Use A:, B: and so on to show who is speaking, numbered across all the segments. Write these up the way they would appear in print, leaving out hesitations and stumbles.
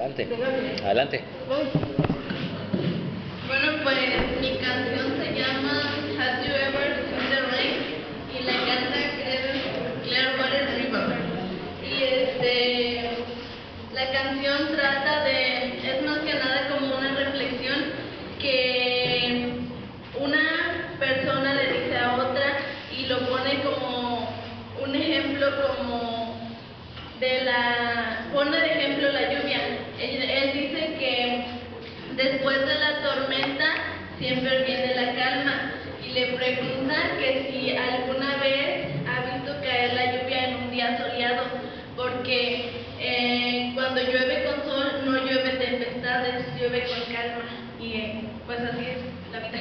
A: Adelante. Adelante.
B: Bueno, pues mi canción se llama Have You Ever Seen the Rain y la canta Clearwater River. Y la canción trata es más que nada como una reflexión que una persona le dice a otra y lo pone como un ejemplo pone de ejemplo la lluvia. Él dice que después de la tormenta siempre viene la calma y le pregunta que si alguna vez ha visto caer la lluvia en un día soleado, porque cuando llueve con sol no llueve tempestades, llueve con calma y pues así es la vida.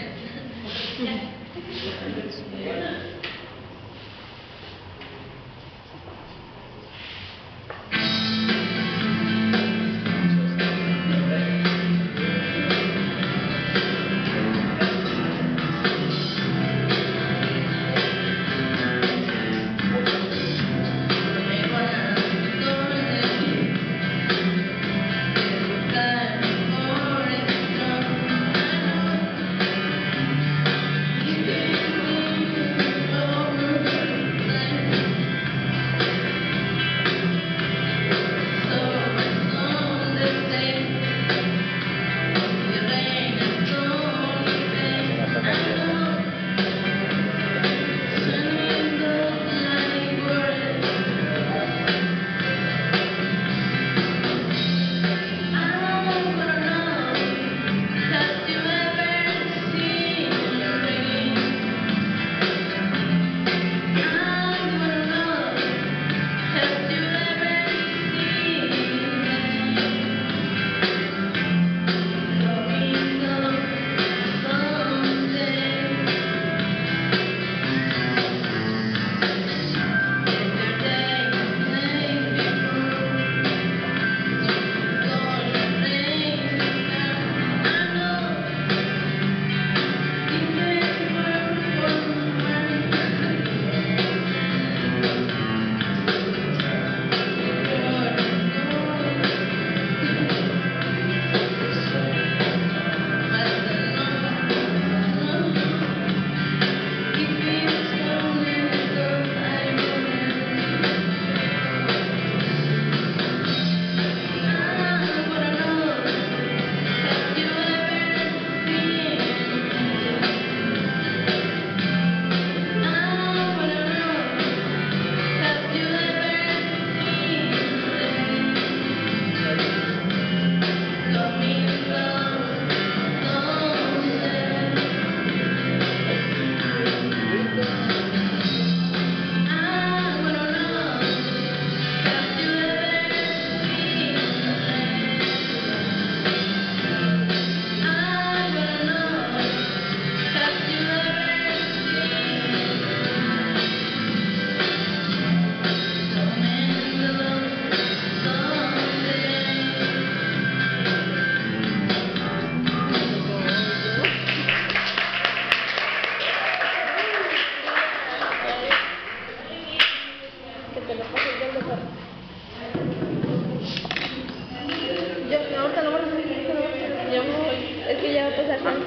C: Es que ya va a pasar.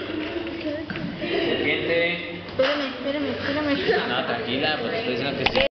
A: Gente.
C: Espérame.
A: No, tranquila, pues estoy diciendo que sí.